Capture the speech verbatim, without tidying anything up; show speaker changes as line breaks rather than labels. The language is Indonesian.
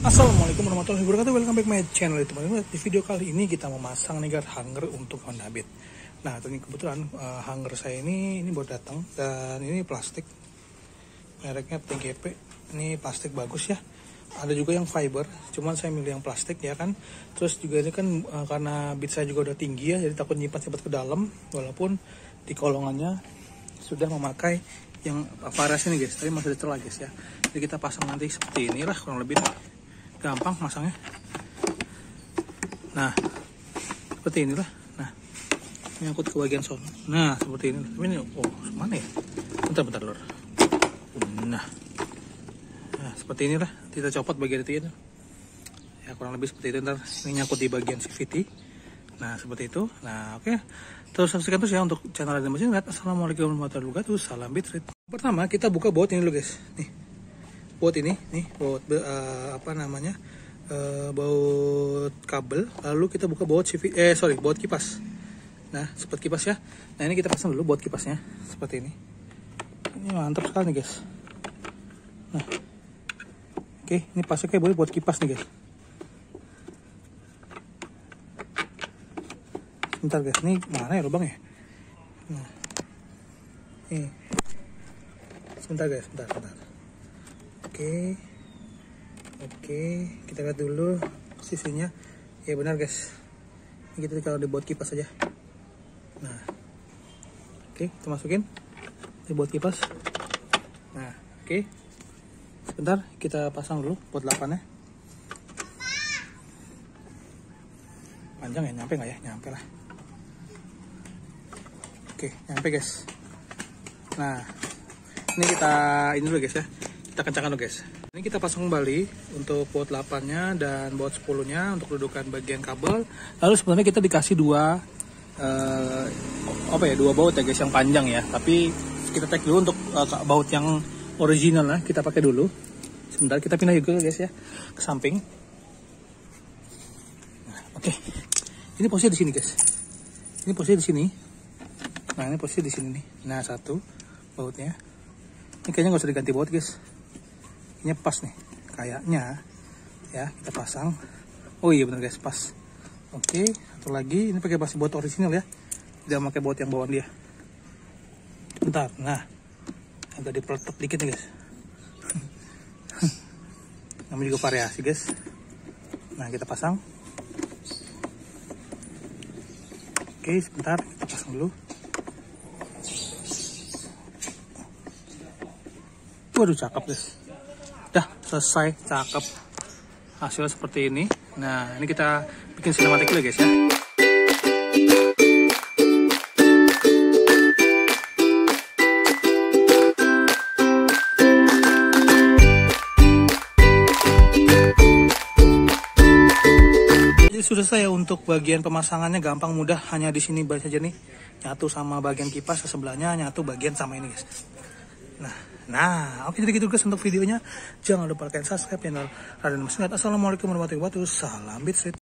Assalamualaikum warahmatullahi wabarakatuh. Welcome back my channel teman-teman. Di video kali ini kita memasang nih guard hanger untuk Honda Beat. Nah, ini kebetulan uh, hanger saya ini ini baru datang dan ini plastik. Mereknya T G P. Ini plastik bagus ya. Ada juga yang fiber, cuman saya milih yang plastik ya kan. Terus juga ini kan uh, karena Beat saya juga udah tinggi ya, jadi takut nyimpan-nyimpan ke dalam walaupun di kolongannya sudah memakai yang variasi nih guys, tapi masih ada celah guys ya. Jadi kita pasang nanti seperti inilah kurang lebih nih. Gampang masangnya. Nah, seperti inilah. Nah, nyangkut ke bagian sono. Nah, seperti ini. Tapi ini, oh, mana ya? Bentar-bentar lor. Nah, nah, seperti inilah. Kita copot bagian itu ya. Ya, kurang lebih seperti itu. Ntar ini nyangkut di bagian C V T. Nah, seperti itu. Nah, oke. Okay. Terus saksikan terus ya untuk channel Raden Mesin. Assalamualaikum warahmatullahi wabarakatuh. Salam Beat. Pertama, kita buka baut ini dulu guys. Nih. Baut ini, nih baut uh, apa namanya uh, baut kabel. Lalu kita buka baut C V, eh sorry baut kipas. Nah seperti kipas ya. Nah ini kita pasang dulu baut kipasnya seperti ini. Ini mantap sekali nih guys. Nah, oke ini pasnya kayak boleh buat kipas nih guys. Sebentar guys, ini mana ya lubang ya? Nah, ini sebentar guys, sebentar, sebentar. Oke, oke, kita lihat dulu sisinya. Ya benar guys, ini kita kalau dibuat kipas aja. Nah, oke, kita masukin dibuat kipas. Nah, oke, sebentar kita pasang dulu buat delapannya. Panjang ya, nyampe nggak ya? Nyampe lah. Oke, nyampe guys. Nah, ini kita ini dulu guys ya. Kita kencangkan dulu guys. Ini kita pasang kembali untuk baut delapan-nya dan baut sepuluh-nya untuk dudukan bagian kabel. Lalu sebenarnya kita dikasih dua uh, apa ya, dua baut ya guys yang panjang ya. Tapi kita take dulu untuk uh, baut yang original lah, kita pakai dulu. Sebentar kita pindah juga guys ya ke samping. Nah, oke. Okay. Ini posisi di sini guys. Ini posisi di sini. Nah, ini posisi di sini nih. Nah, satu bautnya. Ini kayaknya nggak usah diganti baut guys. Ini pas nih kayaknya ya, kita pasang. Oh iya bener guys, pas. Oke, satu lagi ini pakai pasti baut original ya, tidak pakai baut yang bawaan dia. Bentar, nah agak dipeletot dikit nih guys. Namanya juga variasi guys. Nah kita pasang. Oke sebentar, kita pasang dulu. Waduh cakep guys. Dah selesai, cakep. Hasilnya seperti ini. Nah ini kita bikin sinematik dulu guys ya. Jadi sudah saya untuk bagian pemasangannya gampang mudah, hanya di sini saja nih nyatu sama bagian kipas, sebelahnya nyatu bagian sama ini guys. Nah, nah, oke jadi gitu guys untuk videonya. Jangan lupa like dan subscribe channel Raden Mesin. Assalamualaikum warahmatullahi wabarakatuh. Salam Beat.